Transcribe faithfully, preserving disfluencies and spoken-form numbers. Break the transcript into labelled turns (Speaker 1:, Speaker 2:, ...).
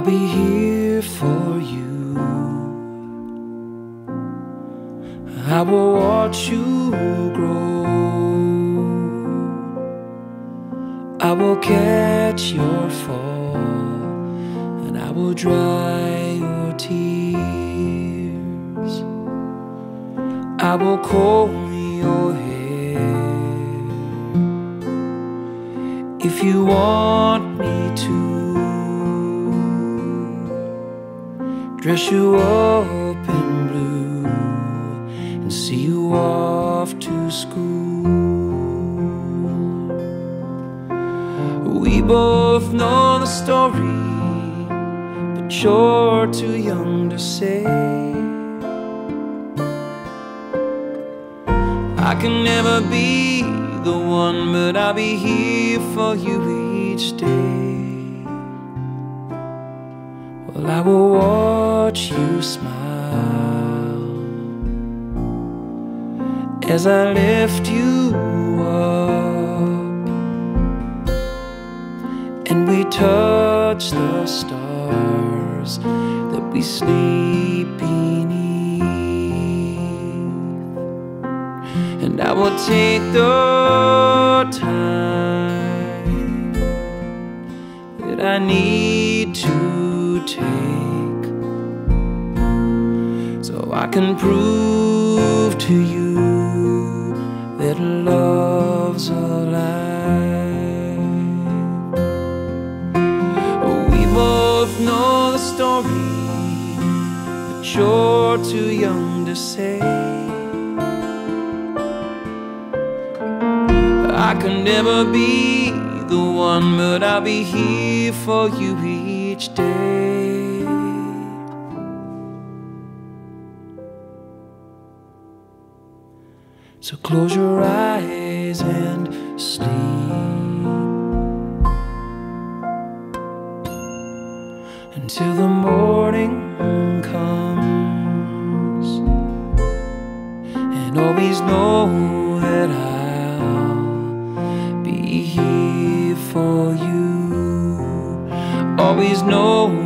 Speaker 1: be here for you. I will watch you grow. I will catch your fall, and I will dry your tears. I will comb your hair if you want me to. Dress you up in blue and see you off to school. We both know the story, but you're too young to say. I can never be the one, but I'll be here for you each day. Well, I will watch you smile as I lift you up, and we touch the stars that we sleep beneath. And I will take the time that I need to take, so I can prove to you that love's alive. We both know the story, but you're too young to say. I can never be the one, but I'll be here for you each day. So close your eyes and sleep until the morning comes, and always know that I'll be here for you. Always know